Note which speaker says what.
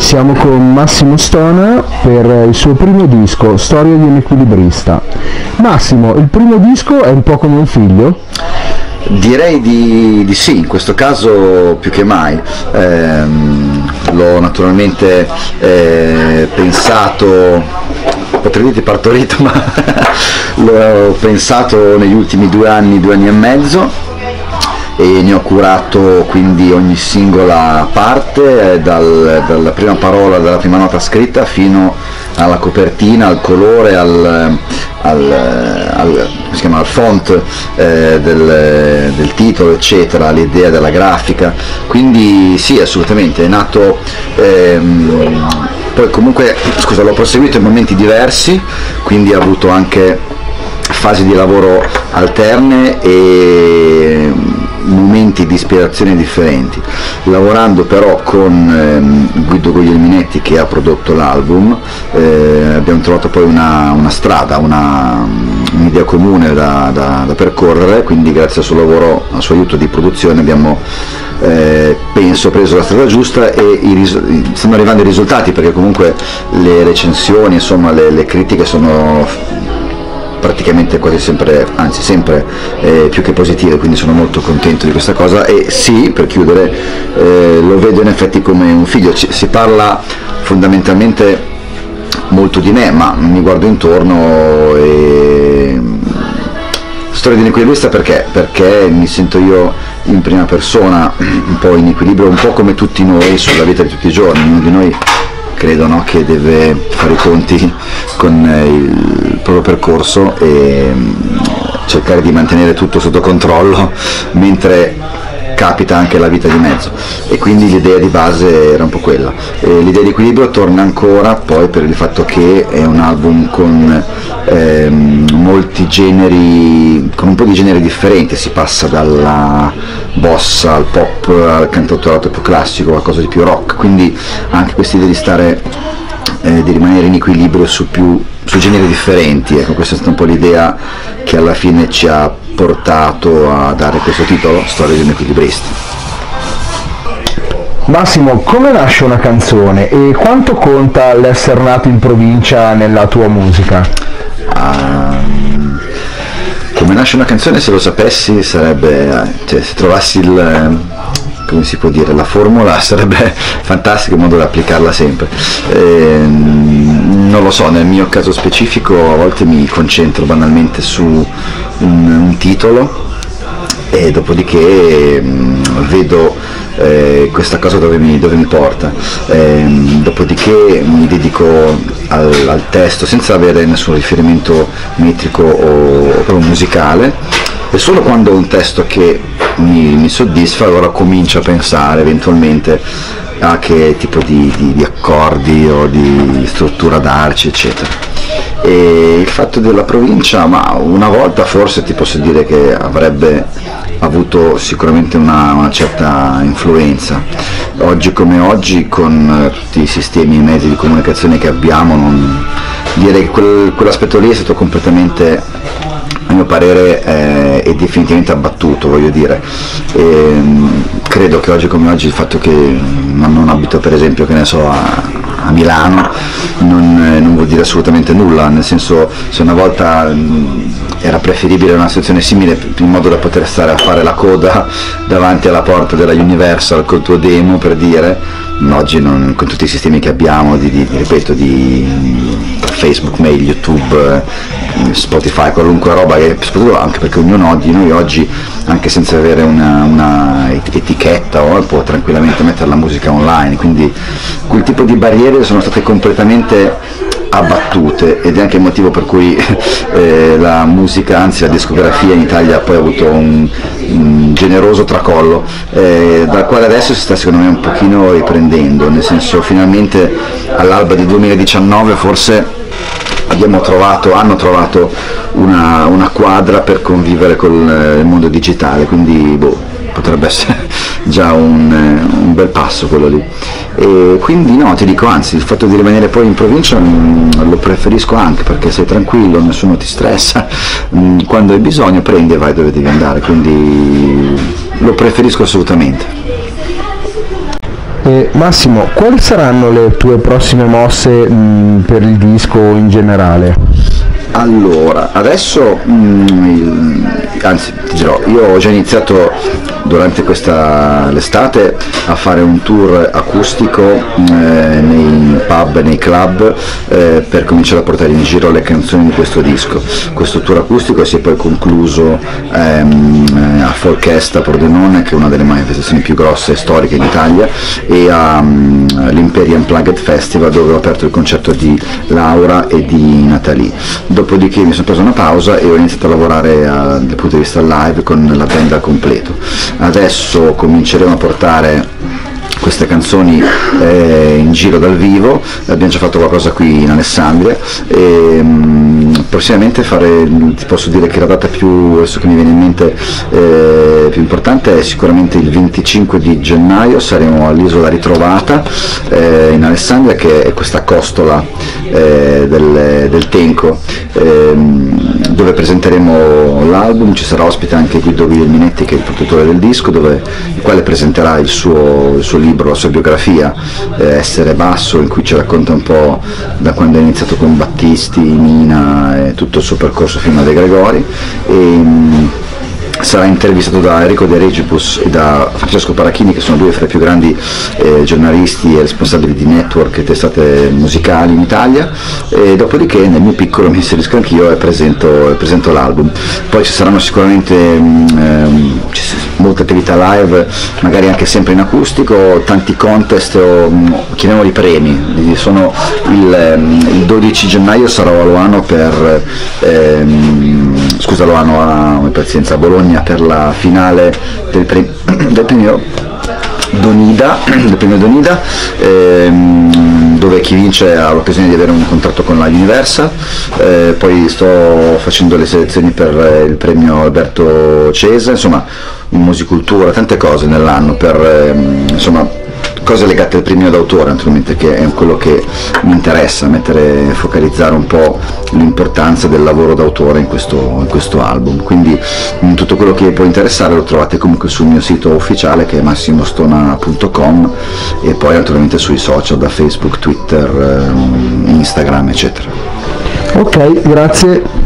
Speaker 1: Siamo con Massimo Stona per il suo primo disco, Storia di un equilibrista. Massimo, il primo disco è un po' come un figlio?
Speaker 2: Direi di sì, in questo caso più che mai. L'ho naturalmente pensato, potrei dirti partorito, ma l'ho pensato negli ultimi 2 anni e mezzo, e ne ho curato quindi ogni singola parte, dalla prima parola, dalla prima nota scritta fino alla copertina, al colore, al font del titolo, eccetera, l'idea della grafica. Quindi sì, assolutamente, è nato. Poi comunque, scusa, l'ho proseguito in momenti diversi, quindi ha avuto anche fasi di lavoro alterne e momenti di ispirazione differenti, lavorando però con Guido Guglielminetti, che ha prodotto l'album. Abbiamo trovato poi una strada, un'idea comune da percorrere, quindi grazie al suo lavoro, al suo aiuto di produzione abbiamo penso preso la strada giusta, e stanno arrivando i risultati, perché comunque le recensioni, insomma le critiche sono praticamente quasi sempre, anzi sempre più che positive, quindi sono molto contento di questa cosa. E sì, per chiudere, lo vedo in effetti come un figlio. Si parla fondamentalmente molto di me, ma mi guardo intorno e Storia di un equilibrista perché mi sento io in prima persona un po' in equilibrio, un po' come tutti noi sulla vita di tutti i giorni. Ognuno di noi credo, no, che deve fare i conti con il proprio percorso e cercare di mantenere tutto sotto controllo, mentre capita anche la vita di mezzo, e quindi l'idea di base era un po' quella. L'idea di equilibrio torna ancora poi per il fatto che è un album con molti generi, con un po' di generi differenti. Si passa dalla bossa al pop, al cantautorato più classico, a qualcosa di più rock, quindi anche questa idea di stare di rimanere in equilibrio su generi differenti. Ecco, questa è stata un po' l'idea che alla fine ci ha portato a dare questo titolo, Storia di un equilibrista.
Speaker 1: Massimo, come nasce una canzone e quanto conta l'essere nato in provincia nella tua musica?
Speaker 2: Come nasce una canzone, se lo sapessi sarebbe, se trovassi come si può dire, la formula, sarebbe fantastico, in modo da applicarla sempre. Non lo so, nel mio caso specifico a volte mi concentro banalmente su un titolo e dopodiché vedo questa cosa dove mi porta, dopodiché mi dedico al testo senza avere nessun riferimento metrico o proprio musicale, e solo quando ho un testo che mi soddisfa allora comincio a pensare eventualmente a che tipo di accordi o di struttura darci, eccetera. E il fatto della provincia, ma una volta forse ti posso dire che avrebbe avuto sicuramente una certa influenza. Oggi come oggi, con tutti i sistemi e i mezzi di comunicazione che abbiamo, direi che quell'aspetto lì è stato completamente, a mio parere, è definitivamente abbattuto, voglio dire. Credo che oggi come oggi il fatto che non abito, per esempio, che ne so, a Milano non vuol dire assolutamente nulla, nel senso, se una volta era preferibile una situazione simile in modo da poter stare a fare la coda davanti alla porta della Universal col tuo demo, per dire, oggi con tutti i sistemi che abbiamo ripeto, di Facebook, mail, YouTube, Spotify, qualunque roba, soprattutto anche perché ognuno di noi oggi, anche senza avere una etichetta, può tranquillamente mettere la musica online, quindi quel tipo di barriere sono state completamente abbattute, ed è anche il motivo per cui la musica, anzi la discografia in Italia, poi ha avuto un generoso tracollo, dal quale adesso si sta secondo me un pochino riprendendo, nel senso, finalmente all'alba di 2019 forse hanno trovato una quadra per convivere con il mondo digitale, quindi potrebbe essere già un bel passo quello lì. E quindi no, ti dico, anzi, il fatto di rimanere poi in provincia lo preferisco, anche perché sei tranquillo, nessuno ti stressa, quando hai bisogno prendi e vai dove devi andare, quindi lo preferisco assolutamente.
Speaker 1: E Massimo, quali saranno le tue prossime mosse per il disco in generale?
Speaker 2: Allora, adesso, anzi ti dirò, io ho già iniziato durante l'estate a fare un tour acustico nei pub, nei club, per cominciare a portare in giro le canzoni di questo disco. Questo tour acustico si è poi concluso a Folkest a Pordenone, che è una delle manifestazioni più grosse e storiche in Italia, e all'Imperia Unplugged Festival, dove ho aperto il concerto di Laura e di Nathalie. Dopodiché mi sono preso una pausa e ho iniziato a lavorare dal punto di vista live con la band al completo. Adesso cominceremo a portare queste canzoni in giro dal vivo, abbiamo già fatto qualcosa qui in Alessandria e prossimamente ti posso dire che la data adesso che mi viene in mente più importante è sicuramente il 25 di gennaio, saremo all'Isola Ritrovata in Alessandria, che è questa costola del Tenco, dove presenteremo l'album. Ci sarà ospite anche Guido Guglielminetti, che è il produttore del disco, il quale presenterà il suo libro, la sua biografia, Essere Basso, in cui ci racconta un po' da quando è iniziato con Battisti, Mina e tutto il suo percorso fino a De Gregori. Sarà intervistato da Enrico De Regibus e da Francesco Parachini, che sono due fra i più grandi giornalisti e responsabili di network e testate musicali in Italia, e dopodiché nel mio piccolo mi inserisco anch'io e presento l'album. Poi ci saranno sicuramente molte attività live, magari anche sempre in acustico, tanti contest o chiamiamoli premi. Sono il 12 gennaio sarò a Loano a Bologna per la finale del premio Donida, dove chi vince ha l'occasione di avere un contratto con la Universal. Poi sto facendo le selezioni per il premio Alberto Cesa, insomma musicultura, tante cose nell'anno, per cose legate al premio d'autore, naturalmente, che è quello che mi interessa, focalizzare un po' l'importanza del lavoro d'autore in questo album. Quindi tutto quello che può interessare lo trovate comunque sul mio sito ufficiale, che è massimostona.com, e poi naturalmente sui social, da Facebook, Twitter, Instagram, eccetera.
Speaker 1: Ok, grazie.